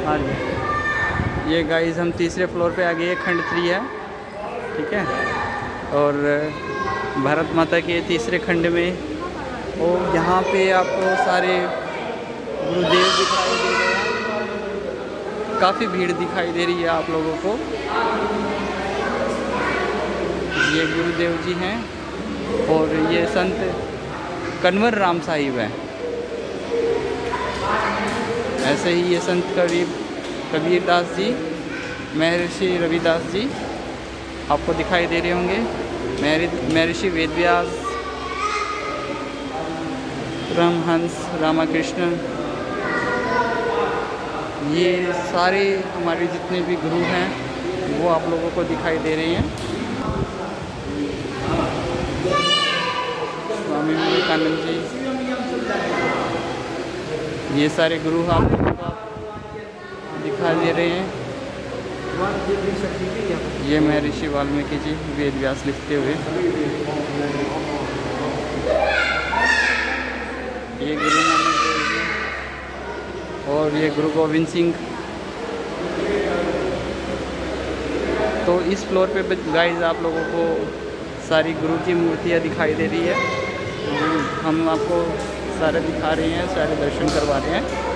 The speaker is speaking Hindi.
हाँ जी, ये गाइस हम तीसरे फ्लोर पे आ गए, खंड 3 है, ठीक है। और भारत माता के तीसरे खंड में, और यहाँ पे आपको सारे गुरुदेव दिखाई दे रहे हैं। काफ़ी भीड़ दिखाई दे रही है आप लोगों को। ये गुरुदेव जी हैं और ये संत कन्वर राम साहिब हैं। ऐसे ही ये संत कबीरदास जी, महर्षि रविदास जी आपको दिखाई दे रहे होंगे। महर्षि वेदव्यास, परमहंस रामकृष्ण, ये सारे हमारे जितने भी गुरु हैं वो आप लोगों को दिखाई दे रहे हैं। स्वामी विवेकानंद जी, ये सारे गुरु आप लोगों को दिखाई दे रहे हैं। ये महर्षि वाल्मीकि जी वेद व्यास लिखते हुए, ये गुरु नानक देव जी और ये गुरु गोविंद सिंह। तो इस फ्लोर पे गाइस आप लोगों को सारी गुरु की मूर्तियाँ दिखाई दे रही है। हम आपको सारे दिखा रहे हैं, सारे दर्शन करवा रहे हैं।